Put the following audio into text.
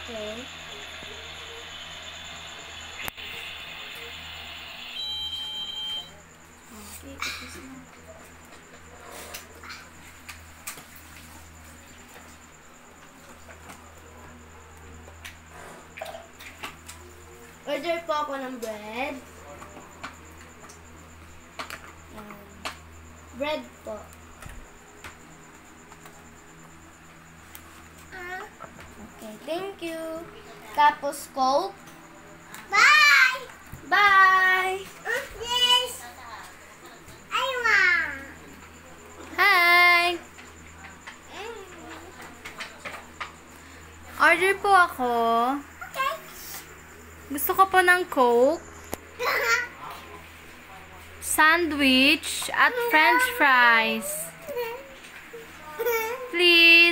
Okay. Okay, tapos na. Order po ako ng bread. Bread po. Okay, thank you. Tapos Coke. Bye! Bye! Yes! I want. Hi! Order po ako. Okay. Gusto ko po ng Coke, sandwich, at french fries. Please.